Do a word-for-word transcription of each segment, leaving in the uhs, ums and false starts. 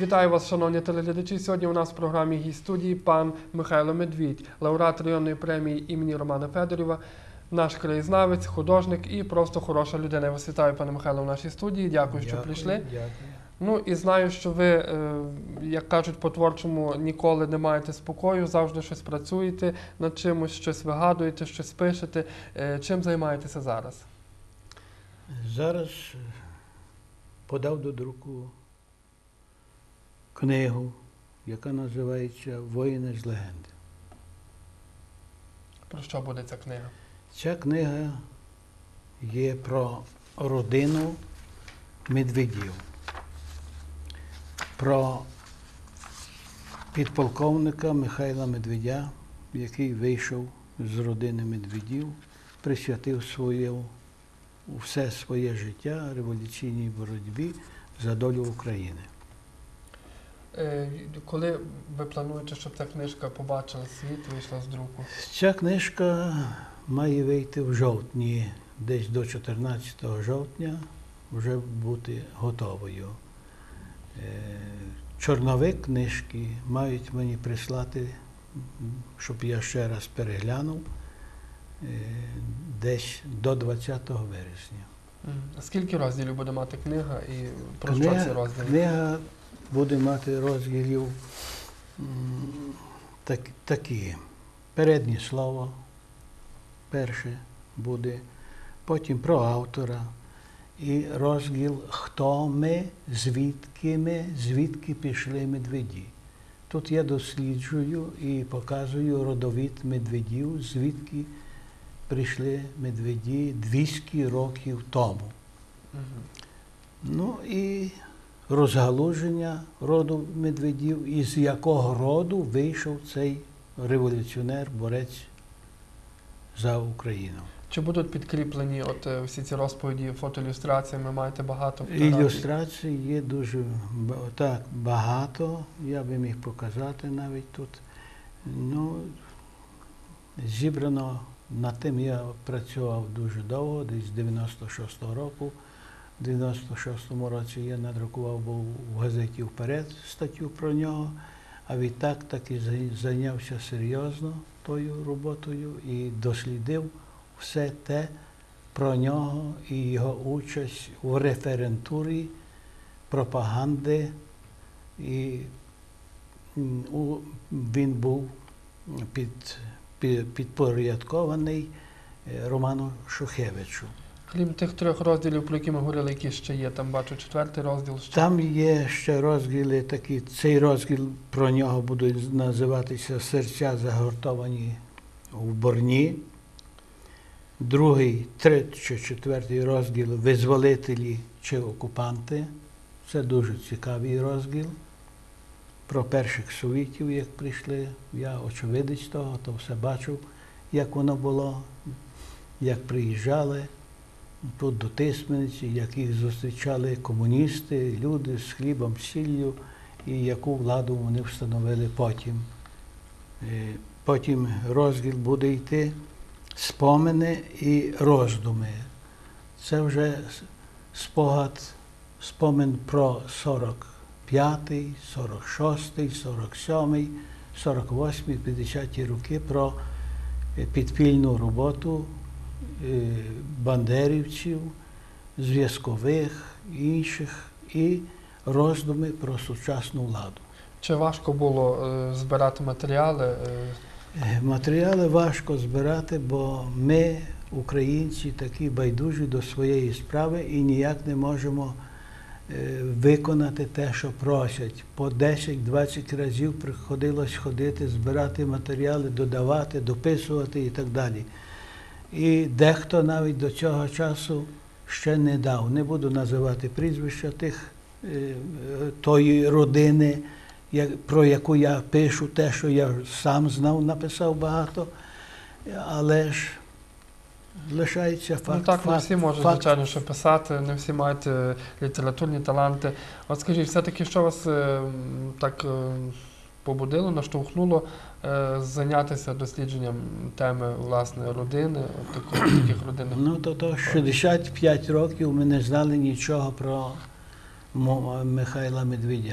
Вітаю вас, шановні телеглядачі. Сьогодні у нас в програмі «Гість студії» пан Михайло Медвідь, лауреат районної премії імені Романа Федорова, наш краєзнавець, художник і просто хороша людина. Я вас вітаю, пане Михайло, в нашій студії. Дякую, що Дякую, прийшли. Дякую. Ну і знаю, що ви, як кажуть по-творчому, ніколи не маєте спокою, завжди щось працюєте над чимось, щось вигадуєте, щось пишете. Чим займаєтеся зараз? Зараз подав до друку книгу, яка називається «Воїни з легенди». Про що буде ця книга? Ця книга є про родину Медведів, про підполковника Михайла Медведя, який вийшов з родини Медведів, присвятив своє, все своє життя революційній боротьбі за долю України. Коли ви плануєте, щоб ця книжка побачила світ, вийшла з друку? Ця книжка має вийти в жовтні, десь до чотирнадцятого жовтня вже бути готовою. Чорновик книжки мають мені прислати, щоб я ще раз переглянув, десь до двадцятого вересня. А скільки розділів буде мати книга і про книга, що ці розділи? Книга буде мати розділів так, такі. Переднє слово перше буде, потім про автора і розділ «Хто ми, звідки ми, звідки пішли Медведі». Тут я досліджую і показую родовід Медведів, звідки прийшли Медведі двісті років тому. Угу. Ну і розгалуження роду Медведів, із якого роду вийшов цей революціонер, борець за Україну. Чи будуть підкріплені от всі ці розповіді фотоілюстраціями? Маєте багато фотографій? Ілюстрацій є дуже так, багато, я би міг показати навіть тут. Ну, зібрано, над тим я працював дуже довго, десь з дев'яносто шостого року. В дев'яносто шостому році я надрукував був в газеті «Вперед» статтю про нього, а відтак так і зайнявся серйозно тою роботою і дослідив все те про нього і його участь у референтурі, пропаганди. І він був під, під, підпорядкований Роману Шухевичу. Крім тих трьох розділів, про які ми говорили, які ще є, там бачу четвертий розділ. Ще. Там є ще розділи такі, цей розділ про нього буде називатися «Серця загортовані в борні». Другий, третій чи четвертий розділ «Визволителі чи окупанти». Це дуже цікавий розділ. Про перших совітів, як прийшли. Я очевидець того, то все бачив, як воно було, як приїжджали тут до Тисмениці, як їх зустрічали комуністи, люди з хлібом, сіллю, і яку владу вони встановили потім. Потім розділ буде йти «Спомини і роздуми». Це вже спогад, спомин про сорок п'ятий, сорок шостий, сорок сьомий, сорок восьмий, п'ятдесяті роки, про підпільну роботу бандерівців, зв'язкових, інших, і роздуми про сучасну владу. Чи важко було е, збирати матеріали? Е... Матеріали важко збирати, бо ми, українці, такі байдужі до своєї справи і ніяк не можемо е, виконати те, що просять. По десять-двадцять разів приходилось ходити, збирати матеріали, додавати, дописувати і так далі. І дехто навіть до цього часу ще не дав. Не буду називати прізвища тих, тої родини, про яку я пишу, те, що я сам знав, написав багато, але ж лишається факт. Ну так, не всі можуть, факт. звичайно, що писати, не всі мають літературні таланти. От скажіть, все-таки, що вас так побудило, наштовхнуло е, зайнятися дослідженням теми, власне, родини, от таких родинних? Ну, то, то шістдесят п'ять років ми не знали нічого про Михайла Медведя.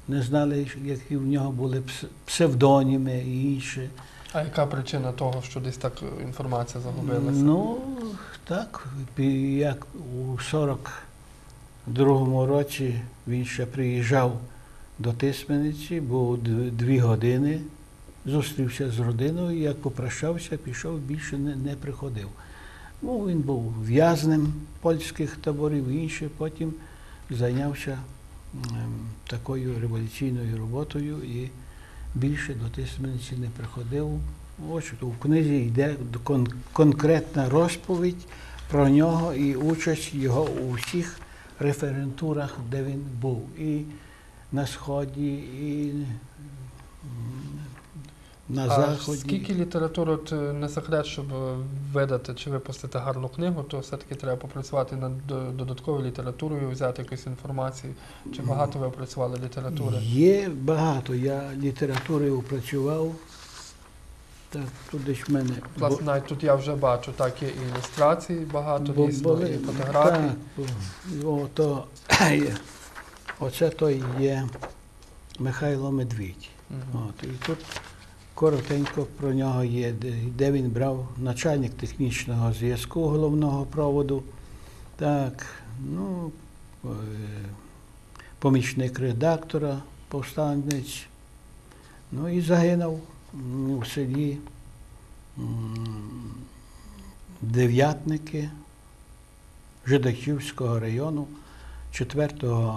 не знали, які в нього були пс- псевдоніми і інше. А яка причина того, що десь так інформація загубилася? Ну, так, пі- як у сорок другому році він ще приїжджав до Тисмениці, був д- дві години, зустрівся з родиною, як попрощався, пішов, більше не, не приходив. Ну, він був в'язнем польських таборів і інше, потім зайнявся ем, такою революційною роботою і більше до Тисмениці не приходив. Ось у книзі йде кон- конкретна розповідь про нього і участь його у всіх референтурах, де він був. І на Сході, і м, на А Заході. скільки літератури, от е, не секрет, щоб е, видати чи випустити гарну книгу, то все-таки треба попрацювати над до- додатковою літературою, взяти якусь інформацію. Чи багато ви опрацювали літератури? Є багато. Я літератури опрацював. Так, тут десь в мене. Власне, навіть тут я вже бачу, так, є і ілюстрації багато, Бо- дійсно, були- і фотографії. Так, бо- о, то, є. Оце той є Михайло Медвідь. Мгм. От, і тут коротенько про нього є, де, де він брав начальник технічного зв'язку головного проводу. Так, ну, е, помічник редактора, повстанець. Ну і загинув м, у селі м, Дев'ятники Жидачівського району четвертого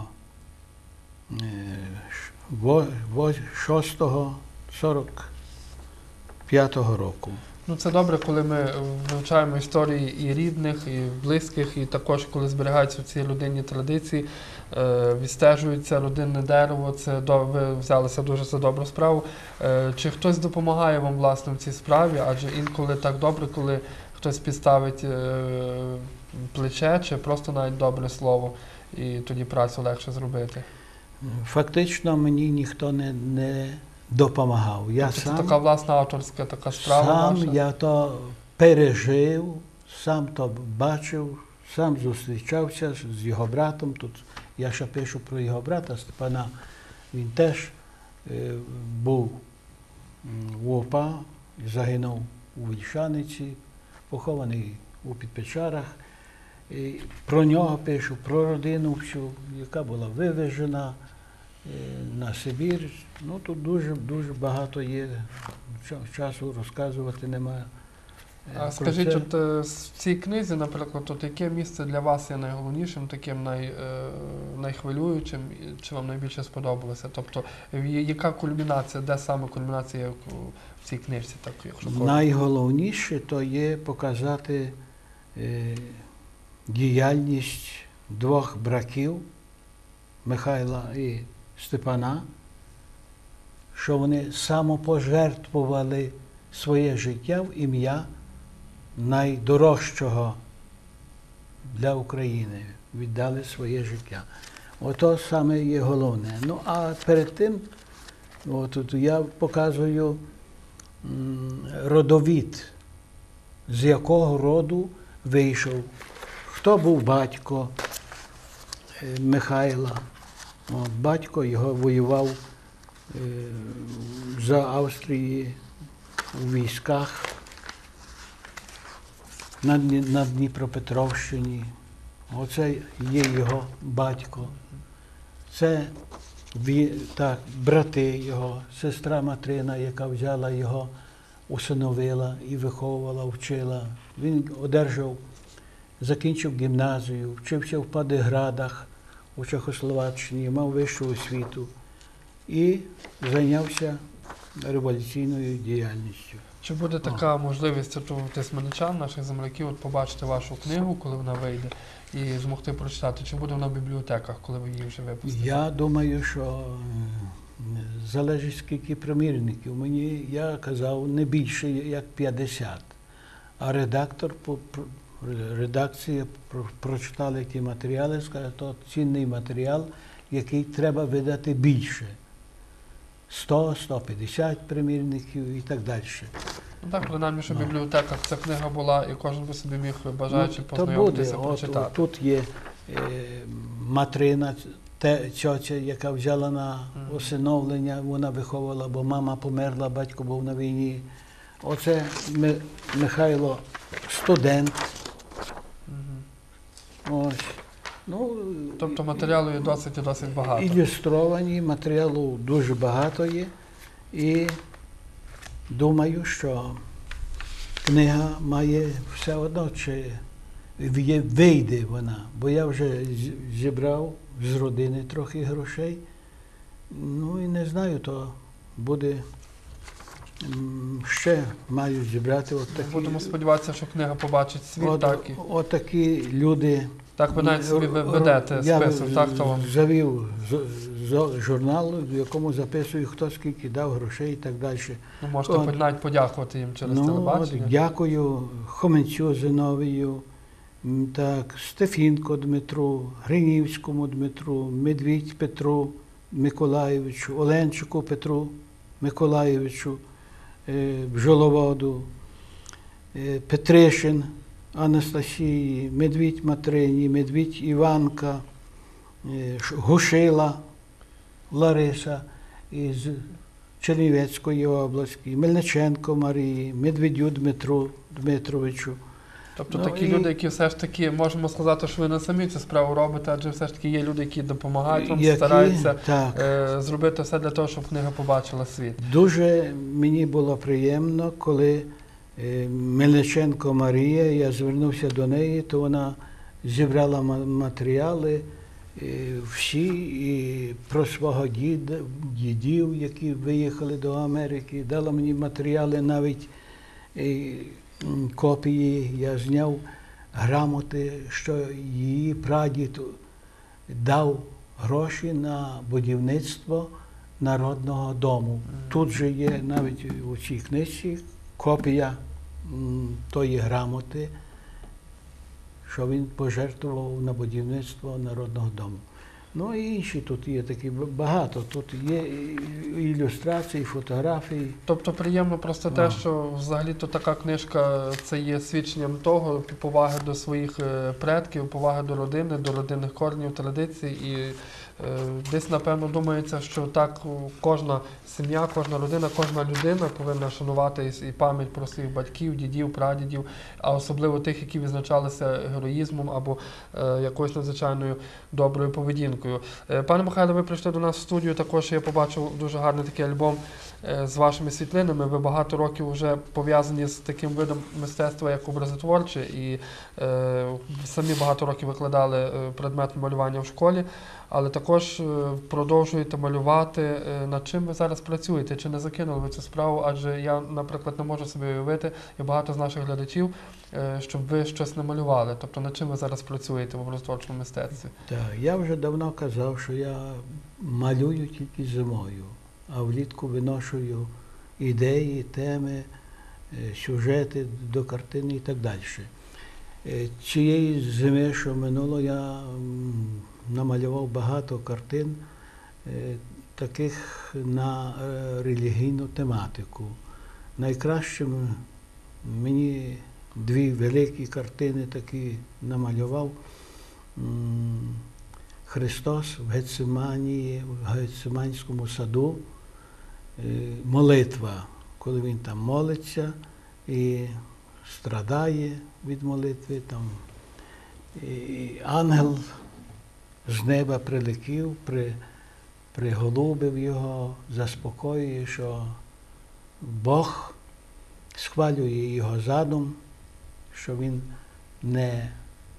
шостого сорок п'ятого року. Ну, це добре, коли ми вивчаємо історії і рідних, і близьких, і також, коли зберігаються ці родинні традиції, е, відстежується родинне дерево, це до, ви взялися дуже за добру справу. Е, чи хтось допомагає вам, власне, в цій справі? Адже інколи так добре, коли хтось підставить е, плече, чи просто навіть добре слово, і тоді працю легше зробити. Фактично мені ніхто не, не допомагав. Я Тобто сам, це така власна авторська така справа сам ваша? я то пережив, сам то бачив, сам зустрічався з його братом. Тут я ще пишу про його брата Степана. Він теж е, був м, в УПА, загинув у Вільшаниці, похований у Підпечарах. І про нього пишу, про родину всю, яка була вивезена е, на Сибір. Ну, тут дуже, дуже багато є. Ча- Часу розказувати немає. е, А про скажіть, це. от е, в цій книзі, наприклад, от яке місце для вас є найголовнішим, таким най, е, найхвилюючим, і чи вам найбільше сподобалося? Тобто, є- яка кульмінація, де саме кульмінація як у- в цій книжці, так, якщо коротко? Найголовніше то є показати е, діяльність двох братів Михайла і Степана, що вони самопожертвували своє життя в ім'я найдорожчого для України, віддали своє життя. Ото саме є головне. Ну, а перед тим, от, тут я показую м, родовід, з якого роду вийшов, хто був батько е, Михайла. От, батько його воював е, за Австрії у військах на, Дні- на Дніпропетровщині. Оце є його батько. Це ві- так, брати його, сестра Матрина, яка взяла його, усиновила і виховувала, вчила. Він одержав, закінчив гімназію, вчився в Падиградах у Чехословаччині, мав вищу освіту і зайнявся революційною діяльністю. Чи буде така можливість от у тисменичан, наших земляків, от побачити вашу книгу, коли вона вийде, і змогти прочитати? Чи буде вона в бібліотеках, коли ви її вже випустите? Я думаю, що е, залежить скільки примірників. Мені, я казав, не більше як п'ятдесят. А редактор, по- про- редакція про- прочитали ті матеріали, сказали, то цінний матеріал, який треба видати більше. сто - сто п'ятдесят примірників і так далі. Ну так, принаймні, щоб в Ну. бібліотеках ця книга була, і кожен би собі міг, бажаючи, Ну, то познайомитися, буде. От, прочитати. от тут є е, Матрина, те тьотя, яка взяла на усиновлення, вона виховувала, бо мама померла, батько був на війні. Оце Ми- Михайло студент. Ось. Ну, Тобто матеріалу є досить і досить багато. ілюстровані, матеріалу дуже багато є. І думаю, що книга має все одно, чи вє- вийде вона. Бо я вже з- зібрав з родини трохи грошей. Ну і не знаю, то буде м, ще маю зібрати от такі. Будемо сподіватися, що книга побачить світ, От, так і от такі люди. так ви навіть собі ви- Р- ведете я список, так, хто вам. завів з- з- журнал, в якому записую, хто скільки дав грошей і так далі. Ну, можете От. навіть подякувати їм через Ну, от, телебачення. дякую Хоменцю Зиновію, м, так, Стефінко Дмитру, Гринівському Дмитру, Медвідь Петру Миколаєвичу, Оленчику Петру Миколаєвичу, е, бджоловоду, е, Петришин Анастасії, Медвідь Матрині, Медвідь Іванка, е, Ш- Гушила Лариса із Чернівецької області, Мельниченко Марії, Медведю Дмитру Дмитровичу. Тобто Ну, такі і- люди, які все ж таки, можемо сказати, що ви не самі цю справу робите, адже все ж таки є люди, які допомагають вам, Які- стараються так. е, зробити все для того, щоб книга побачила світ. Дуже мені було приємно, коли е, Мельниченко Марія, я звернувся до неї, то вона зібрала ма- матеріали е, всі і про свого діда, дідів, які виїхали до Америки, дала мені матеріали, навіть е, м, копії, я зняв грамоти, що її прадід дав гроші на будівництво народного дому. Тут же є навіть у цій книжці копія м, тої грамоти, що він пожертвував на будівництво народного дому. Ну і інші тут є такі б- багато. Тут є і- і ілюстрації, фотографії. Тобто приємно просто А. те, що взагалі-то така книжка це є свідченням того, поваги до своїх е, предків, поваги до родини, до родинних корнів, традицій. І е, десь, напевно, думається, що так о, кожна сім'я, кожна родина, кожна людина повинна шанувати і, і пам'ять про своїх батьків, дідів, прадідів, а особливо тих, які відзначалися героїзмом або е, якоюсь надзвичайною доброю поведінкою. Е, Пане Михайло, ви прийшли до нас в студію, також я побачив дуже гарний такий альбом е, з вашими світлинами. Ви багато років вже пов'язані з таким видом мистецтва, як образотворче, і е, самі багато років викладали е, предмет малювання в школі, але також е, продовжуєте малювати. Е, Над чим ви зараз працюєте? Чи не закинули ви цю справу? Адже я, наприклад, не можу собі уявити, і багато з наших глядачів, е, щоб ви щось не малювали. Тобто над чим ви зараз працюєте в образотворчому мистецтві? Так, я вже давно казав, що я малюю тільки зимою, а влітку виношую ідеї, теми, е, сюжети до картини і так далі. Е, Цієї зими, що минуло, я м, намалював багато картин, е, таких на е, релігійну тематику. Найкращим мені дві великі картини такі намалював. М, Христос в Гециманії, в Гециманському саду, е, молитва, коли він там молиться і страдає від молитви, там і ангел з неба прилетів, при, приголубив його, заспокоює, що Бог схвалює його задум, що він не е,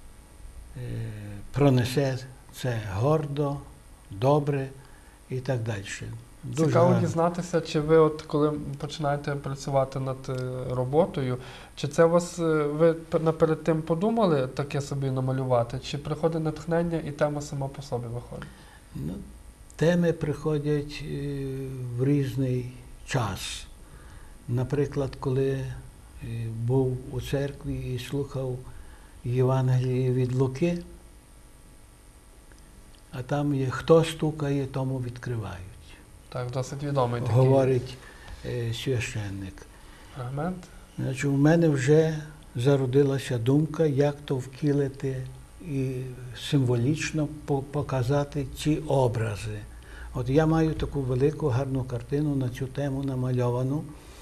пронесе це гордо, добре і так далі. Дуже Цікаво гарно. дізнатися, чи ви, от коли починаєте працювати над е, роботою, чи це у вас, е, ви п- наперед тим подумали таке собі намалювати, чи приходить натхнення і тема сама по собі виходить? Ну, теми приходять е, в різний час. Наприклад, коли е, був у церкві і слухав Євангеліє від Луки, а там є «Хто стукає, тому відкривають», Так, досить відомий такий говорить е, священник. фрагмент. Значить, у мене вже зародилася думка, як то втілити і символічно по- показати ці образи. От я маю таку велику гарну картину на цю тему намальовану.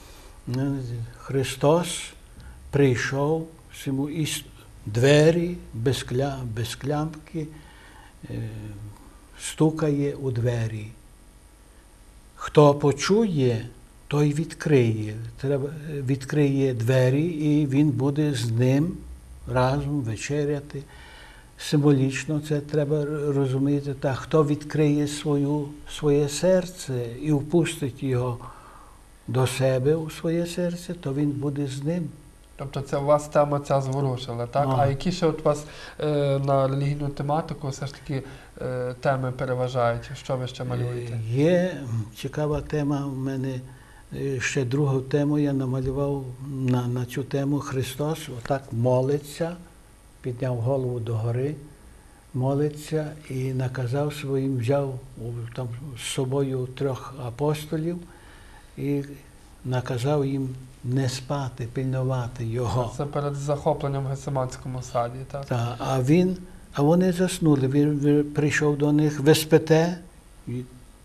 Христос прийшов, всьому і с- двері без, кля, без клямки, е, стукає у двері. Хто почує, той відкриє. Треба, відкриє двері, і він буде з ним разом вечеряти. Символічно це треба розуміти так. Хто відкриє свою, своє серце і впустить його до себе у своє серце, то він буде з ним. Тобто це у вас тема ця зворушила, так? Ага. А які ще от у вас е, на релігійну тематику все ж таки е, теми переважають? Що ви ще малюєте? Є цікава тема в мене. е, Ще другу тему я намалював на, на цю тему. Христос отак молиться, підняв голову догори, молиться і наказав своїм, взяв у- там з собою трьох апостолів і наказав їм не спати, пильнувати його. Це перед захопленням в Гесиманському саді, так? Та, а він, а вони заснули. Він, він прийшов до них, ви спите, і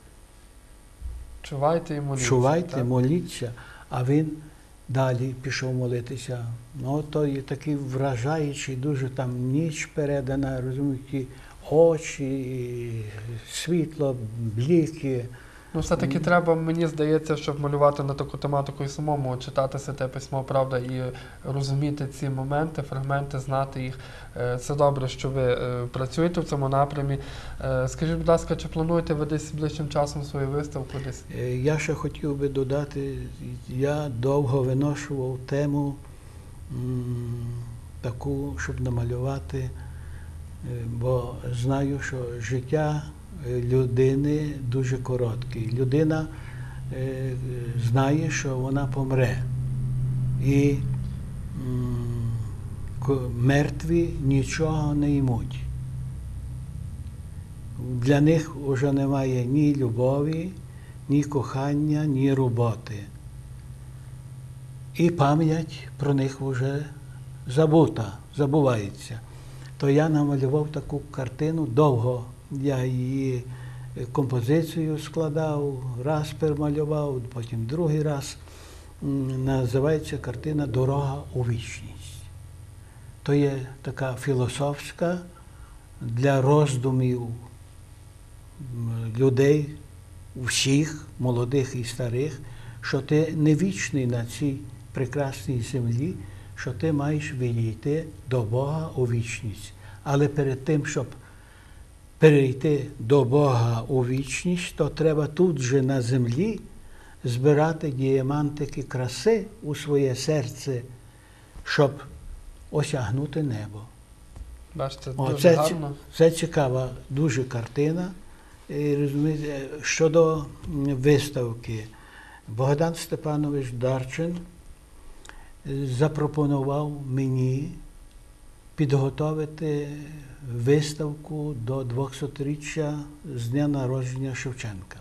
Чувайте і моліться. чувайте, так? моліться, а він далі пішов молитися. Ну, то є такий вражаючий, дуже там ніч передана, розумієте, очі, світло, бліки. Ну, все-таки треба, мені здається, щоб малювати на таку тематику і самому читати Святе Письмо, правда, і розуміти ці моменти, фрагменти, знати їх. Е, Це добре, що ви е, працюєте в цьому напрямі. Е, Скажіть, будь ласка, чи плануєте ви десь ближчим часом свою виставку десь? Е, Я ще хотів би додати, я довго виношував тему м, таку, щоб намалювати, е, бо знаю, що життя е, людини дуже коротке. Людина е, знає, що вона помре. І м, ко- мертві нічого не ймуть. Для них вже немає ні любові, ні кохання, ні роботи. І пам'ять про них вже забута, забувається. То я намалював таку картину довго. Я її композицію складав, раз перемалював, потім другий раз. М, Називається картина «Дорога у вічність». То є така філософська для роздумів м, людей, всіх, молодих і старих, що ти не вічний на цій прекрасній землі, що ти маєш відійти до Бога у вічність. Але перед тим, щоб перейти до Бога у вічність, то треба тут же на землі збирати діамантики краси у своє серце, щоб осягнути небо. Бачите, О, дуже це, гарно. це цікава дуже картина. І, розумієте, щодо м, виставки, Богдан Степанович Дарчин е, запропонував мені підготовити виставку до двохсотріччя з дня народження Шевченка.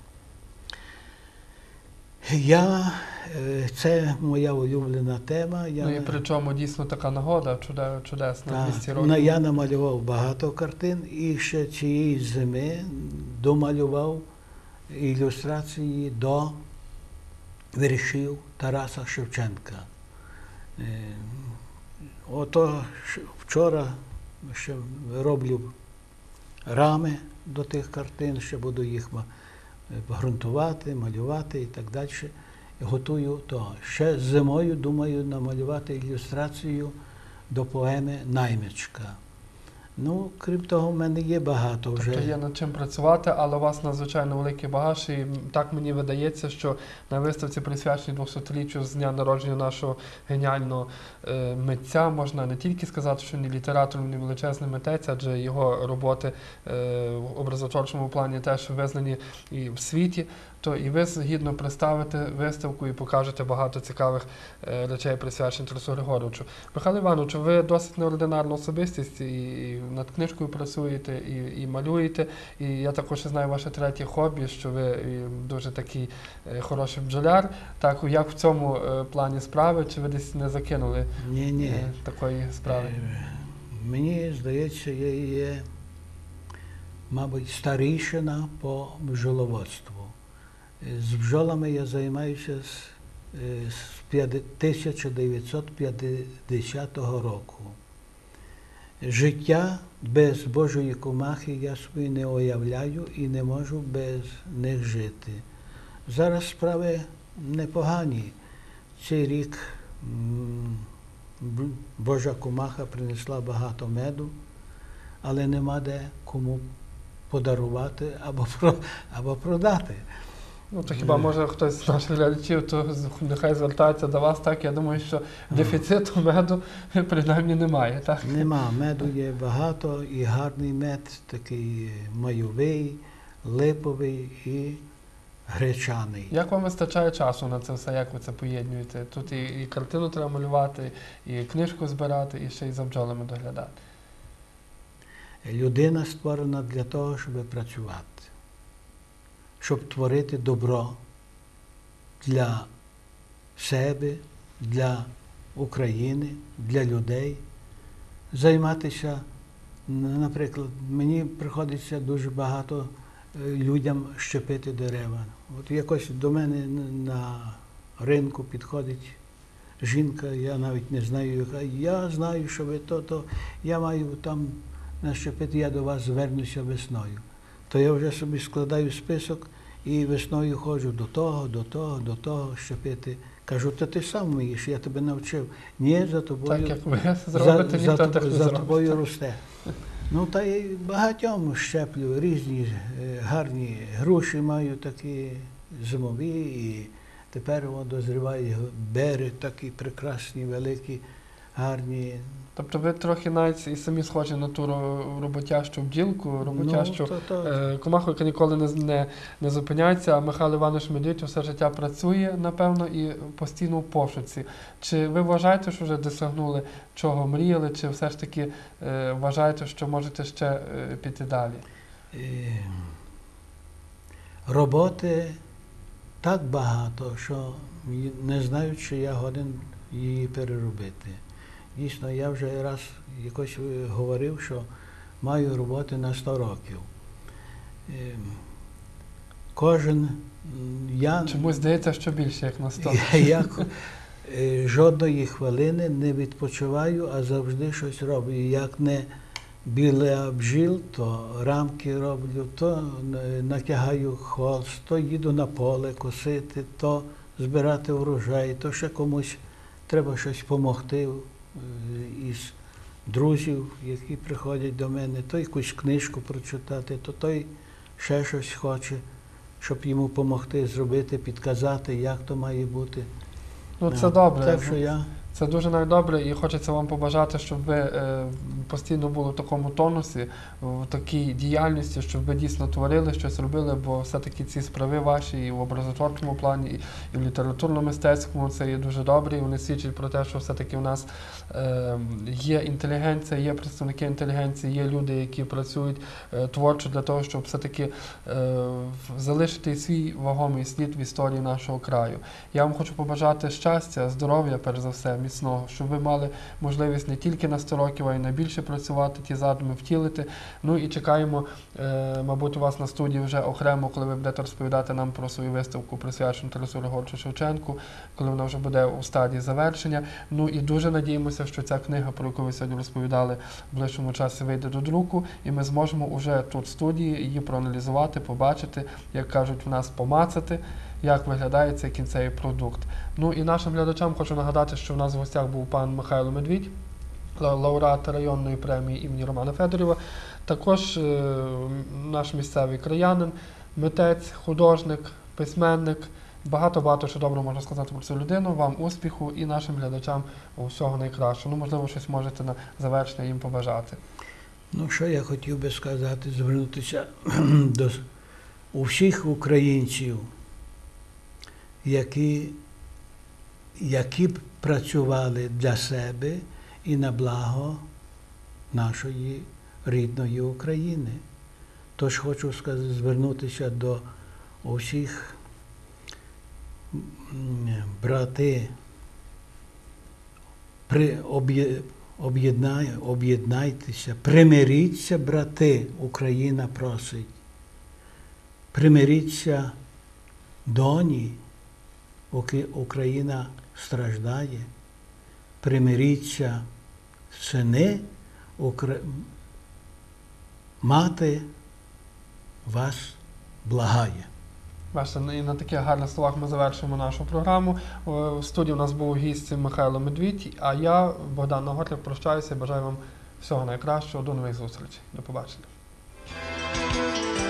Я, е, це моя улюблена тема. Я, Ну і причому дійсно така нагода чуде- чудесна, Так, двісті на- років. я намалював багато картин і ще цієї зими домалював ілюстрації до віршів Тараса Шевченка. Е, Ото ш- вчора ще роблю рами до тих картин, ще буду їх ма- ґрунтувати, малювати і так далі. І готую то. Ще зимою думаю намалювати ілюстрацію до поеми «Наймичка». Ну, крім того, в мене є багато вже. Тобто є над чим працювати, але у вас надзвичайно великий багаж, і так мені видається, що на виставці, присвяченій двохсотріччю з дня народження нашого геніального е, митця, можна не тільки сказати, що не літератор, не величезний митець, адже його роботи е, в образотворчому плані теж визнані і в світі, то і ви згідно представите виставку і покажете багато цікавих е, речей, присвячених Тарасу Григоровичу. Михайло Іванович, ви досить неординарна особистість, і над книжкою працюєте, і, і малюєте, і я також знаю ваше третє хобі, що ви і, дуже такий е, хороший бджоляр. Так, як в цьому е, плані справи, чи ви десь не закинули Ні, ні. е, такої справи? Е, Мені здається, я є, мабуть, старішина по бджоловодству. З бджолами я займаюся з, е, з тисяча дев'ятсот п'ятдесятого року. Життя без Божої комахи я собі не уявляю і не можу без них жити. Зараз справи непогані. Цей рік м, б- Божа комаха принесла багато меду, але нема де кому подарувати або, про, або продати. Ну, то хіба може хтось з наших глядачів, то з- нехай звертається до вас, так? Я думаю, що дефіциту меду принаймні немає, так? Нема, меду є багато, і гарний мед, такий майовий, липовий і гречаний. Як вам вистачає часу на це все, як ви це поєднуєте? Тут і, і картину треба малювати, і книжку збирати, і ще й за бджолами доглядати. Людина створена для того, щоб працювати, щоб творити добро для себе, для України, для людей, займатися, наприклад, мені приходиться дуже багато е, людям щепити дерева. От якось до мене на ринку підходить жінка, я навіть не знаю, яка, я знаю, що ви то, то, я маю там нащепити, я до вас звернуся весною. То я вже собі складаю список і весною ходжу до того, до того, до того щепити. Кажу, то ти сам вмієш, я тебе навчив. Ні, за тобою, Так, як ви зробите, за, ніхто за, так не за зробить. тобою росте. Ну, та й багатьом щеплю, різні е, гарні груші маю такі зимові, і тепер воно дозріває бери такі прекрасні, великі, гарні. Тобто ви трохи навіть і самі схожі на ту ро- роботящу бджілку, роботящу Ну, то, то, е, комаху, яка ніколи не, з- не, не зупиняється, а Михайло Іванович Медвідь все життя працює, напевно, і постійно в пошуці. Чи ви вважаєте, що вже досягнули, чого мріяли, чи все ж таки е, вважаєте, що можете ще е, піти далі? Е, Роботи так багато, що й- не знаю, чи я годен її переробити. Дійсно, я вже раз якось е, говорив, що маю роботи на сто років. Е, Кожен, м, я, Чомусь здається, що більше, як на сто. я, я е, жодної хвилини не відпочиваю, а завжди щось роблю. Як не біля бджіл, то рамки роблю, то е, натягаю холст, то їду на поле косити, то збирати врожай, то ще комусь треба щось допомогти е, із друзів, які приходять до мене, то якусь книжку прочитати, то той ще щось хоче, щоб йому допомогти зробити, підказати, як то має бути. Ну це добре. Так що я Це дуже навіть добре, і хочеться вам побажати, щоб ви е, постійно були в такому тонусі, в такій діяльності, щоб ви дійсно творили, щось робили, бо все-таки ці справи ваші і в образотворчому плані, і, і в літературно-мистецькому це є дуже добре, і вони свідчать про те, що все-таки у нас е, є інтелігенція, є представники інтелігенції, є люди, які працюють е, творчо для того, щоб все-таки е, залишити свій вагомий слід в історії нашого краю. Я вам хочу побажати щастя, здоров'я, перш за все, міцного, щоб ви мали можливість не тільки на сто років, а й на більше працювати, ті задуми втілити. Ну і чекаємо, е, мабуть, у вас на студії вже окремо, коли ви будете розповідати нам про свою виставку, присвячену Тарасу Григоровичу Шевченку, коли вона вже буде у стадії завершення. Ну і дуже надіємося, що ця книга, про яку ви сьогодні розповідали, в ближчому часі вийде до друку, і ми зможемо уже тут в студії її проаналізувати, побачити, як кажуть у нас, помацати, як виглядає цей кінцевий продукт. Ну і нашим глядачам хочу нагадати, що в нас в гостях був пан Михайло Медвідь, ла- лауреат районної премії імені Романа Федорєва, також е, наш місцевий краянин, митець, художник, письменник. Багато-багато що добре можна сказати про цю людину. Вам успіху і нашим глядачам усього найкращого. Ну, можливо, щось можете на завершення їм побажати. Ну, що я хотів би сказати, звернутися до у всіх українців, які, які б працювали для себе і на благо нашої рідної України. Тож хочу сказати, звернутися до усіх м, брати, при, об'є, об'єднай, об'єднайтеся, примиріться, брати, Україна просить. Примиріться, доні, Уки- Україна страждає. Примиріться, сини, Укра... мати вас благає. Бачите, і на таких гарних словах ми завершуємо нашу програму. О, В студії у нас був гість Михайло Медвідь, а я, Богдан Нагорлів, прощаюся і бажаю вам всього найкращого. До нових зустрічей. До побачення.